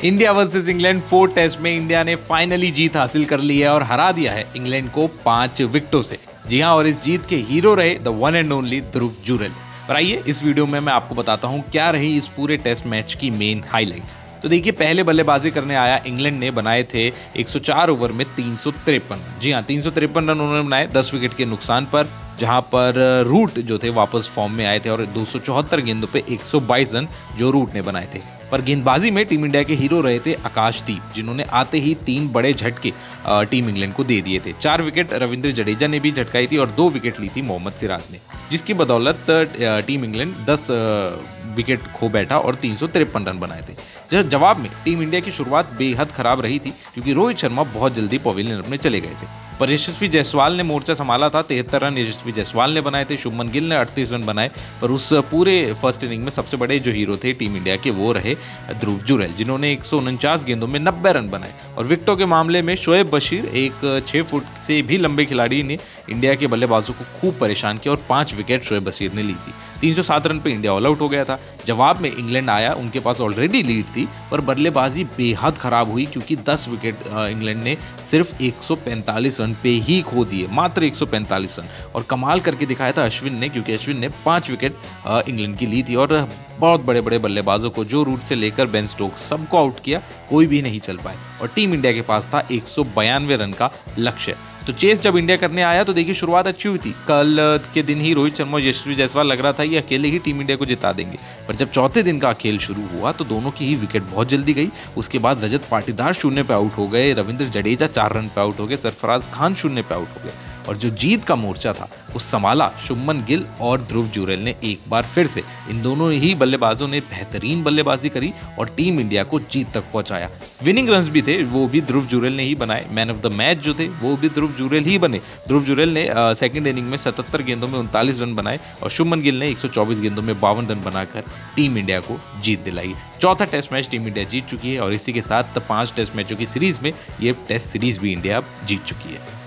India versus England 4 test में India ने finally जीत हासिल कर ली है और हरा दिया है इंग्लैंड को 5 विकेटों से। जी हां, और इस जीत के हीरो रहे the one and only Dhruv Jurel. पर आइए इस वीडियो में मैं आपको बताता हूं क्या रही इस पूरे टेस्ट मैच की मेन हाइलाइट्स। तो देखिए, पहले बल्लेबाजी करने आया इंग्लैंड ने बनाए थे 104 ओवर में 353। जी हां, 353 रन उन्होंने बनाए 10 विकेट के नुकसान पर, जहां पर रूट जो थे वापस फॉर्म में आए थे और 274 गेंदों पे 122 रन जो रूट ने बनाए थे। पर गेंदबाजी में टीम इंडिया के हीरो रहे थे आकाशदीप, जिन्होंने आते ही 3 बड़े झटके टीम इंग्लैंड को दे दिए थे। 4 विकेट रविंद्र जडेजा ने भी झटकाई थी और 2 विकेट ली थी मोहम्मद सिराज ने, जिसकी बदौलत टीम इंग्लैंड 10 विकेट खो बैठा और 353 रन बनाए थे। जवाब में टीम इंडिया की शुरुआत बेहद खराब रही थी, क्योंकि रोहित शर्मा बहुत जल्दी पवेलियन में चले गए थे। पर यशस्वी जायसवाल ने मोर्चा संभाला था। 73 रन यशस्वी जायसवाल ने बनाए थे। शुभमन गिल ने 38 रन बनाए। पर उस पूरे फर्स्ट इनिंग में सबसे बड़े जो हीरो थे टीम इंडिया के, वो रहे ध्रुव जुरैल, जिन्होंने 149 गेंदों में 90 रन बनाए। और विकेटों के मामले में शोएब बशीर, एक 6 फुट से भी लंबे खिलाड़ी ने इंडिया के बल्लेबाजों को खूब परेशान किया और 5 विकेट शोएब बशीर ने ली थी। 307 रन पे इंडिया ऑल आउट हो गया था। जवाब में इंग्लैंड आया, उनके पास ऑलरेडी लीड थी, पर बल्लेबाजी बेहद खराब हुई, क्योंकि 10 विकेट इंग्लैंड ने सिर्फ 145 रन पे ही खो दिए, मात्र 145 रन। और कमाल करके दिखाया था अश्विन ने, क्योंकि अश्विन ने 5 विकेट इंग्लैंड की ली थी और बहुत बड़े बड़े बल्लेबाजों को, जो रूट से लेकर बेन स्टोक्स, सबको आउट किया, कोई भी नहीं चल पाए। और टीम इंडिया के पास था 192 रन का लक्ष्य। तो चेस जब इंडिया करने आया तो देखिए शुरुआत अच्छी हुई थी। कल के दिन ही रोहित शर्मा और यशस्वी जायसवाल लग रहा था ये अकेले ही टीम इंडिया को जिता देंगे। पर जब चौथे दिन का खेल शुरू हुआ तो दोनों की ही विकेट बहुत जल्दी गई। उसके बाद रजत पाटीदार 0 पे आउट हो गए, रविंद्र जडेजा 4 रन पे आउट हो गए, सरफराज खान 0 पे आउट हो गए। और जो जीत का मोर्चा था वो संभाला शुभमन गिल और ध्रुव जुरैल ने एक बार फिर से। इन दोनों ही बल्लेबाजों ने बेहतरीन बल्लेबाजी करी और टीम इंडिया को जीत तक पहुंचाया। विनिंग रन्स भी थे, वो भी ध्रुव जुरैल ने ही बनाए। मैन ऑफ द मैच जो थे वो भी ध्रुव जुरैल ही बने। ध्रुव जुरैल ने सेकंड इनिंग में 77 गेंदों में 39 रन बनाए और शुभमन गिल ने 124 गेंदों में 52 रन बनाकर टीम इंडिया को जीत दिलाई। चौथा टेस्ट मैच टीम इंडिया जीत चुकी है और इसी के साथ 5 टेस्ट मैचों की सीरीज में ये टेस्ट सीरीज भी इंडिया जीत चुकी है।